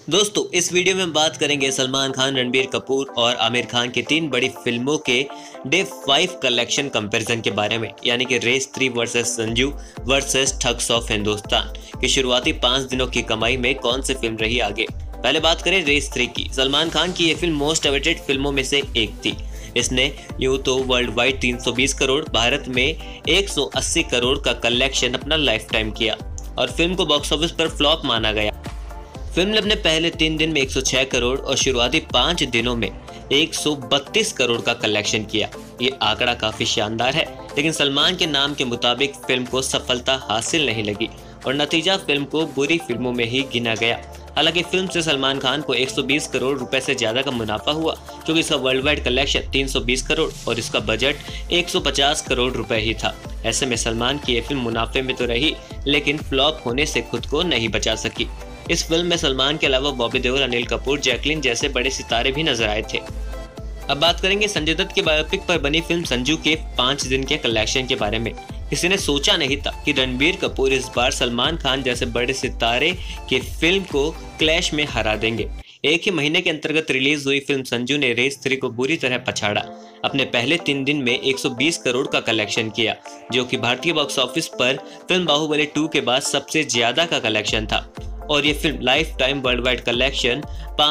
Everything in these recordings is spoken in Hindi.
दोस्तों इस वीडियो में हम बात करेंगे सलमान खान, रणबीर कपूर और आमिर खान की 3 बड़ी फिल्मों के डे 5 कलेक्शन कंपैरिजन के बारे में, यानी कि race 3 versus Sanju versus thugs of Hindustan की शुरुआती 5 दिनों की कमाई में कौन सी फिल्म रही आगे। पहले बात करें रेस 3 की। सलमान खान की ये फिल्म मोस्ट अवेटेड फिल्मों में से एक थी। इसने यूं तो वर्ल्ड वाइड 320 करोड़, भारत में 180 करोड़ का कलेक्शन अपना लाइफ टाइम किया और फिल्म को बॉक्स ऑफिस पर फ्लॉप माना गया। फिल्म ने अपने पहले 3 दिन में 106 करोड़ और शुरुआती 5 दिनों में 132 करोड़ का कलेक्शन किया। ये आंकड़ा काफी शानदार है, लेकिन सलमान के नाम के मुताबिक फिल्म को सफलता हासिल नहीं लगी और नतीजा फिल्म को बुरी फिल्मों में ही गिना गया। हालांकि फिल्म से सलमान खान को 120 करोड़ रुपए से ज्यादा का मुनाफा हुआ, क्योंकि इसका वर्ल्ड वाइड कलेक्शन 320 करोड़ और इसका बजट 150 करोड़ रुपए ही था। ऐसे में सलमान की ये फिल्म मुनाफे में तो रही, लेकिन फ्लॉप होने से खुद को नहीं बचा सकी। इस फिल्म में सलमान के अलावा बॉबी देओल, अनिल कपूर, जैकलीन जैसे बड़े सितारे भी नजर आए थे। अब बात करेंगे संजय दत्त के बायोपिक पर बनी फिल्म संजू के 5 दिन के कलेक्शन के बारे में। किसी ने सोचा नहीं था कि रणबीर कपूर इस बार सलमान खान जैसे बड़े सितारे की फिल्म को क्लैश में हरा देंगे। एक ही महीने के अंतर्गत रिलीज हुई फिल्म संजू ने रेस 3 को बुरी तरह पछाड़ा। अपने पहले 3 दिन में 120 करोड़ का कलेक्शन किया, जो कि भारतीय बॉक्स ऑफिस पर फिल्म बाहुबली 2 के बाद सबसे ज्यादा का कलेक्शन था और ये film life time world wide collection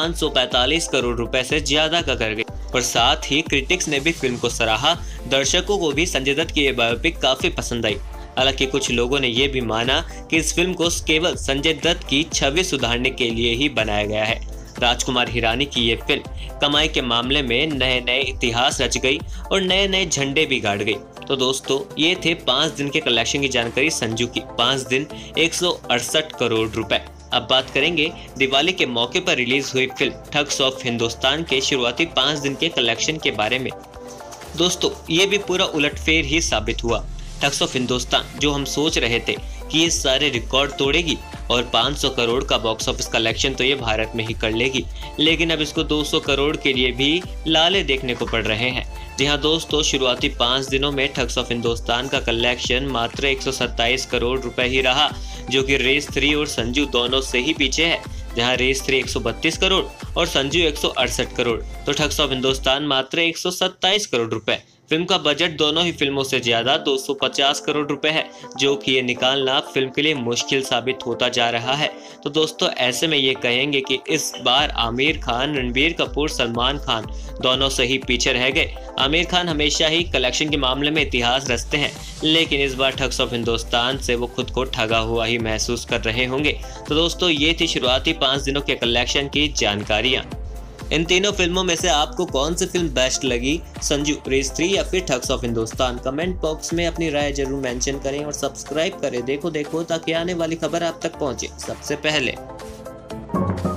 545 crore रुपए से ज्यादा का कर गई। और साथ ही क्रिटिक्स ने भी फिल्म को सराहा। दर्शकों को भी संजय दत्त की ये बायोपिक काफी पसंद आई। हालांकि कुछ लोगों ने यह भी माना कि इस फिल्म को केवल संजय दत्त की छवि सुधारने के लिए ही बनाया गया है। राजकुमार हिरानी की ये फिल्म कमाई के मामले में नए नए इतिहास रच गई और नए नए झंडे भी गाड़ गई। तो दोस्तों ये थे 5 दिन के कलेक्शन की जानकारी संजू की। 5 दिन 168 करोड़ रुपए। अब बात करेंगे दिवाली के मौके पर रिलीज हुई फिल्म ठग्स ऑफ हिंदुस्तान के शुरुआती 5 दिन के कलेक्शन के बारे में। दोस्तों ये भी पूरा उलटफेर ही साबित हुआ। ठग्स ऑफ हिंदुस्तान, जो हम सोच रहे थे कि ये सारे रिकॉर्ड तोड़ेगी और 500 करोड़ का बॉक्स ऑफिस कलेक्शन तो ये भारत में ही कर लेगी, लेकिन अब इसको 200 करोड़ के लिए भी लाले देखने को पड़ रहे हैं। जी हाँ दोस्तों, शुरुआती 5 दिनों में ठग्स ऑफ हिंदुस्तान का कलेक्शन मात्र 127 करोड़ रुपए ही रहा, जो कि रेस 3 और संजू दोनों से ही पीछे है। जहां रेस 3 132 करोड़ और संजू 168 करोड़, तो ठग्स ऑफ हिंदुस्तान मात्र 127 करोड़ रुपए। फिल्म का बजट दोनों ही फिल्मों से ज्यादा 250 करोड़ रुपए है, जो कि ये निकालना फिल्म के लिए मुश्किल साबित होता जा रहा है। तो दोस्तों ऐसे में ये कहेंगे कि इस बार आमिर खान, रणबीर कपूर, सलमान खान दोनों से ही पीछे रह गए। आमिर खान हमेशा ही कलेक्शन के मामले में इतिहास रचते हैं, लेकिन इस बार ठग्स ऑफ हिंदुस्तान से वो खुद को ठगा हुआ ही महसूस कर रहे होंगे। तो दोस्तों ये थी शुरुआती 5 दिनों के कलेक्शन की जानकारियां। इन तीनों फिल्मों में से आपको कौन सी फिल्म बेस्ट लगी, संजू, रेस 3 या फिर thugs of Hindustan? Comment box में अपनी राय जरूर मेंशन करें और सब्सक्राइब करें देखो ताकि आने वाली खबर आप तक पहुंचे सबसे पहले।